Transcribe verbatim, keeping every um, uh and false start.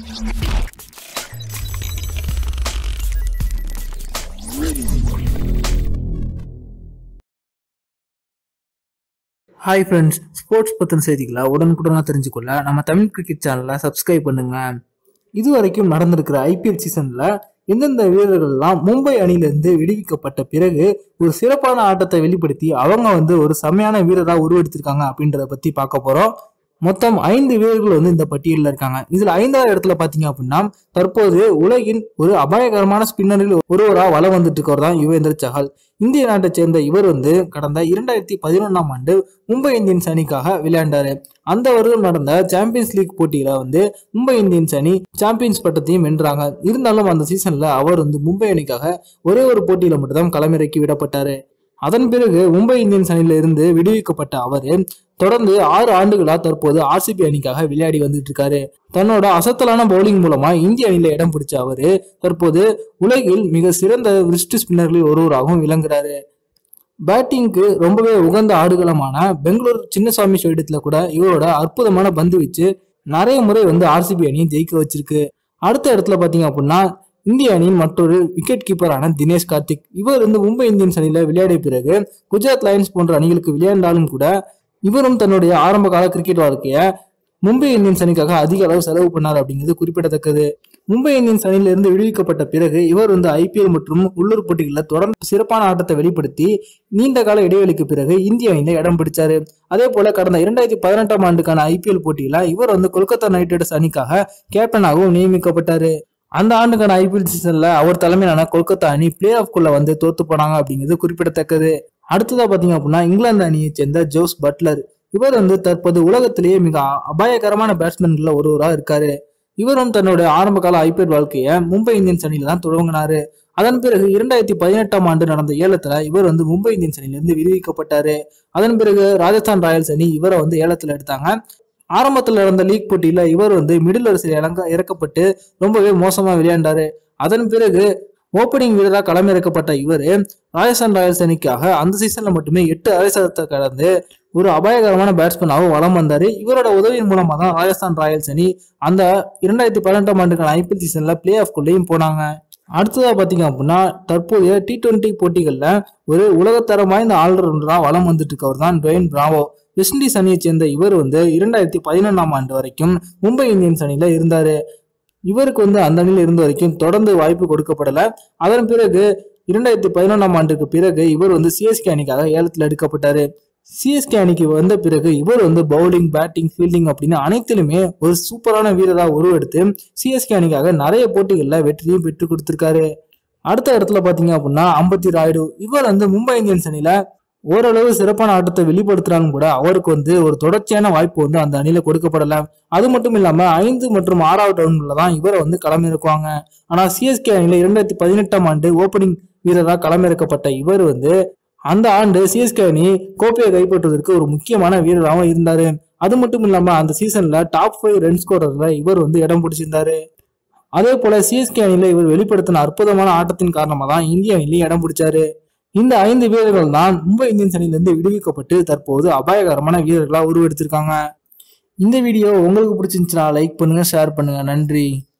Hi friends, sports பற்றின செய்திகளை உடனுக்குடனாக தெரிஞ்சுக்கொள்ள நம்ம தமிழ் கிரிக்கெட் சேனலை சப்ஸ்கிரைப் பண்ணுங்க. இது வரைக்கும் நடந்திருக்கிற ஐபிஎல் சீசன்ல எந்தெந்த வீரர்கள்லாம் மும்பை அணியிலிருந்து விடுவிக்கப்பட்ட பிறகு ஒரு சிறப்பான ஆட்டத்தை வெளிப்படுத்தி அவங்க வந்து ஒரு செமையான வீரராக உருவெடுத்திருக்காங்க அப்படின்றத பத்தி பார்க்க போறோம். மொத்தம் ஐந்து வீரர்கள் வந்து இந்த பட்டியலில் இருக்காங்க. இதுல ஐந்தாவது இடத்துல பாத்தீங்க அப்படின்னா தற்போது உலகின் ஒரு அபாயகரமான ஸ்பின்னரில் ஒருவரா வலம் வந்துட்டு இருக்கவர் தான் யுவேந்திர சஹல். இந்திய நாட்டை சேர்ந்த இவர் வந்து கடந்த இரண்டாயிரத்தி பதினொன்னாம் ஆண்டு மும்பை இந்தியன்ஸ் அணிக்காக விளையாண்டாரு. அந்த வருடம் நடந்த சாம்பியன்ஸ் லீக் போட்டியில வந்து மும்பை இந்தியன்ஸ் அணி சாம்பியன்ஸ் பட்டத்தையும் வென்றாங்க. இருந்தாலும் அந்த சீசன்ல அவர் வந்து மும்பை அணிக்காக ஒரே ஒரு போட்டியில மட்டும்தான் களமிறக்கி விடப்பட்டாரு. அதன் பிறகு மும்பை இந்தியன்ஸ் அணியில இருந்து விடுவிக்கப்பட்ட அவரு தொடர்ந்து ஆறு ஆண்டுகளா தற்போது ஆர்சிபி அணிக்காக விளையாடி வந்துட்டு இருக்காரு. தன்னோட அசத்தலான பவுலிங் மூலமா இந்திய அணியில இடம் பிடிச்ச அவரு தற்போது உலகில் மிக சிறந்த விரிஸ்ட் ஸ்பின்னர்களில் ஒருவராகவும் விளங்குறாரு. பேட்டிங்க்கு ரொம்பவே உகந்த ஆடுகளமான பெங்களூர் சின்னசாமி ஸ்டேடியத்துல கூட இவரோட அற்புதமான பந்து வச்சு நிறைய முறை வந்து ஆர்சிபி அணியை ஜெயிக்க வச்சிருக்கு. அடுத்த இடத்துல பாத்தீங்க அப்படின்னா இந்திய அணியின் மற்றொரு விக்கெட் கீப்பரான தினேஷ் கார்த்திக். இவர் வந்து மும்பை இந்தியன்ஸ் அணியில விளையாடிய பிறகு குஜராத் லயன்ஸ் போன்ற அணிகளுக்கு விளையாண்டாலும் கூட இவரும் தன்னுடைய ஆரம்ப கால கிரிக்கெட் வாழ்க்கைய மும்பை இந்தியன்ஸ் அணிக்காக அதிக அளவு செலவு பண்ணார் அப்படிங்கிறது குறிப்பிடத்தக்கது. மும்பை இந்தியன்ஸ் அணியிலிருந்து விடுவிக்கப்பட்ட பிறகு இவர் வந்து ஐபிஎல் மற்றும் உள்ளூர் போட்டிகளில் தொடர்ந்து சிறப்பான ஆட்டத்தை வெளிப்படுத்தி நீண்ட கால இடைவெளிக்கு பிறகு இந்திய அணியில இடம் பிடிச்சாரு. அதே போல கடந்த இரண்டாயிரத்தி பதினெட்டாம் ஆண்டுக்கான ஐபிஎல் போட்டியில இவர் வந்து கொல்கத்தா நைட் ரைடர்ஸ் அணிக்காக கேப்டனாகவும் நியமிக்கப்பட்டாரு. அந்த ஆண்டுக்கான ஐபிஎல் சீசன்ல அவர் தலைமையிலான கொல்கத்தா அணி பிளே ஆஃப் குள்ள வந்து தோத்து போனாங்க அப்படிங்கிறது குறிப்பிடத்தக்கது. அடுத்ததா பாத்தீங்க அப்படின்னா இங்கிலாந்து அணியை சேர்ந்த ஜோஸ் பட்லர். இவர் வந்து தற்போது உலகத்திலேயே மிக அபாயகரமான பேட்ஸ்மேன்கள் ஒருவராக இருக்காரு. இவரும் தன்னுடைய ஆரம்ப கால ஐபிஎல் வாழ்க்கைய மும்பை இந்தியன்ஸ் அணியில தான் தொடங்கினாரு. அதன் பிறகு இரண்டாயிரத்தி பதினெட்டாம் ஆண்டு நடந்த ஏலத்துல இவர் வந்து மும்பை இந்தியன்ஸ் அணியிலிருந்து விடுவிக்கப்பட்டாரு. அதன் பிறகு ராஜஸ்தான் ராயல்ஸ் அணி இவரை வந்து ஏலத்துல எடுத்தாங்க. ஆரம்பத்தில் நடந்த லீக் போட்டியில இவர் வந்து மிடில் வரிசையில் இறங்க இறக்கப்பட்டு ரொம்பவே மோசமா விளையாண்டாரு. அதன் பிறகு ஓப்பனிங் வீரராக களமிறக்கப்பட்ட இவர் ராஜஸ்தான் ராயல்ஸ் அணிக்காக அந்த சீசன்ல மட்டுமே எட்டு அரை சதத்தை கடந்து ஒரு அபாயகரமான பேட்ஸ்மேனாகவும் வலம் வந்தாரு. இவரோட உதவியின் மூலமா தான் ராஜஸ்தான் ராயல்ஸ் அணி அந்த இரண்டாயிரத்தி பதினெட்டாம் ஆண்டுக்கான ஐபிஎல் சீசன்ல பிளே ஆஃப் குள்ளேயும் போனாங்க. அடுத்ததா பாத்தீங்க அப்படின்னா தற்போதைய டி டுவெண்டி போட்டிகள்ல ஒரு உலகத்தரம் வாய்ந்த ஆல்ரவுண்டரா வலம் வந்துட்டு இருக்கவர் தான் டுவேன் பிராவோ. வெஸ்ட் இண்டீஸ் அணியை சேர்ந்த இவர் வந்து இரண்டாயிரத்தி பதினொன்னாம் ஆண்டு வரைக்கும் மும்பை இந்தியன்ஸ் அணியில இருந்தாரு. இவருக்கு வந்து அந்த அணியில இருந்த வரைக்கும் தொடர்ந்து வாய்ப்பு கொடுக்கப்படல. அதன் பிறகு இரண்டாயிரத்தி பதினொன்னாம் ஆண்டுக்கு பிறகு இவர் வந்து சிஎஸ்கே அணிக்காக ஏலத்தில் எடுக்கப்பட்டாரு. சிஎஸ்கே அணிக்கு வந்த பிறகு இவர் வந்து பவுலிங், பேட்டிங், ஃபீல்டிங் அப்படின்னு அனைத்திலுமே ஒரு சூப்பரான வீரராக உருவெடுத்து சிஎஸ்கே அணிக்காக நிறைய போட்டிகள்ல வெற்றியும் பெற்று கொடுத்திருக்காரு. அடுத்த இடத்துல பாத்தீங்க அப்படின்னா அம்பத்தி ராயுடு. இவர் வந்து மும்பை இந்தியன்ஸ் அணியில ஓரளவு சிறப்பான ஆட்டத்தை வெளிப்படுத்தினாலும் கூட அவருக்கு வந்து ஒரு தொடர்ச்சியான வாய்ப்பு வந்து அந்த அணியில கொடுக்கப்படல. அது மட்டும் இல்லாம ஐந்து மற்றும் ஆறாவது ரவுண்ட்ல தான் இவரை வந்து களமிறக்குவாங்க. ஆனா சிஎஸ்கே அணியில இரண்டாயிரத்தி பதினெட்டாம் ஆண்டு ஓப்பனிங் வீரராக களமிறக்கப்பட்ட இவர் வந்து அந்த ஆண்டு சிஎஸ்கே அணி கோப்பையை கைப்பற்றுவதற்கு ஒரு முக்கியமான வீரராகவும் இருந்தாரு. அது மட்டும் இல்லாம அந்த சீசன்ல டாப் ஃபைவ் ரன் ஸ்கோரர்ல இவர் வந்து இடம் பிடிச்சிருந்தாரு. அதே போல சிஎஸ்கே அணியில இவர் வெளிப்படுத்தின அற்புதமான ஆட்டத்தின் காரணமா தான் இந்திய அணியில இடம் பிடிச்சாரு. இந்த ஐந்து வீரர்கள் தான் மும்பை இந்தியன்ஸ் அணியிலிருந்து விடுவிக்கப்பட்டு தற்போது அபாயகரமான வீரர்களா உருவெடுத்திருக்காங்க. இந்த வீடியோ உங்களுக்கு பிடிச்சிருந்துச்சுன்னா லைக் பண்ணுங்க, ஷேர் பண்ணுங்க. நன்றி.